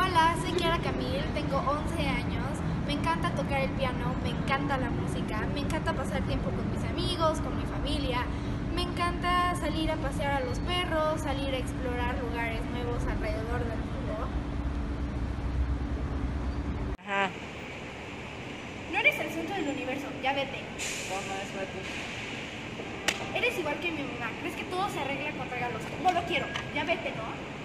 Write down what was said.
Hola, soy Kiara Camil, tengo 11 años, me encanta tocar el piano, me encanta la música, me encanta pasar tiempo con mis amigos, con mi familia, me encanta salir a pasear a los perros, salir a explorar lugares nuevos alrededor del mundo. Ajá. No eres el centro del universo, ya vete. ¿Cómo es, Betty? Eres igual que mi mamá, ¿crees que todo se arregla con regalos? No lo quiero, ya vete, ¿no?